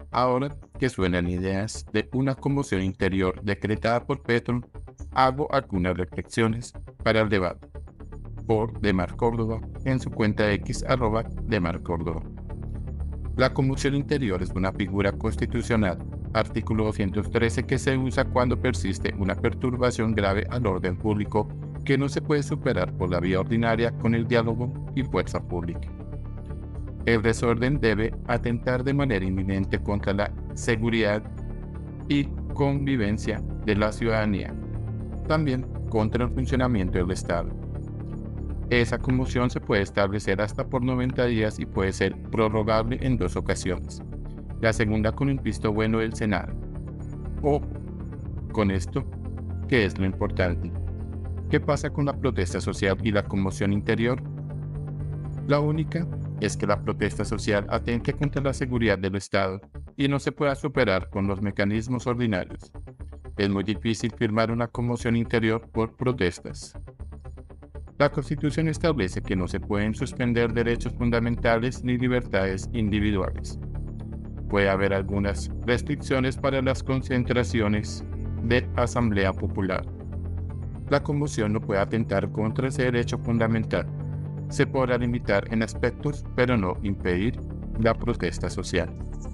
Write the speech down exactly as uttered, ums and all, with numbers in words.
Ahora que suenan ideas de una conmoción interior decretada por Petro, hago algunas reflexiones para el debate. Por Demar Córdoba en su cuenta X arroba Demar Córdoba. La conmoción interior es una figura constitucional, artículo doscientos trece, que se usa cuando persiste una perturbación grave al orden público que no se puede superar por la vía ordinaria con el diálogo y fuerza pública. El desorden debe atentar de manera inminente contra la seguridad y convivencia de la ciudadanía, también contra el funcionamiento del Estado. Esa conmoción se puede establecer hasta por noventa días y puede ser prorrogable en dos ocasiones, la segunda con el visto bueno del Senado. O, con esto, ¿qué es lo importante? ¿Qué pasa con la protesta social y la conmoción interior? La única es que la protesta social atente contra la seguridad del Estado y no se pueda superar con los mecanismos ordinarios. Es muy difícil firmar una conmoción interior por protestas. La Constitución establece que no se pueden suspender derechos fundamentales ni libertades individuales. Puede haber algunas restricciones para las concentraciones de asamblea popular. La conmoción no puede atentar contra ese derecho fundamental. Se podrá limitar en aspectos, pero no impedir la protesta social.